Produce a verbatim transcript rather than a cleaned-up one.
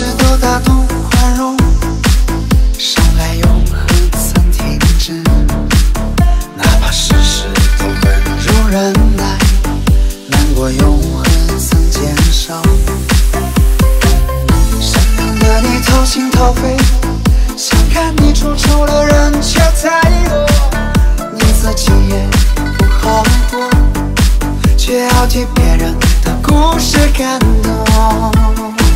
事都打动宽容，伤害永恒曾停止，哪怕世事都温柔忍耐，难过永恒曾减少。善良的你掏心掏肺，想看你出丑的人却太多，你自己也不好过，却要替别人的故事感动。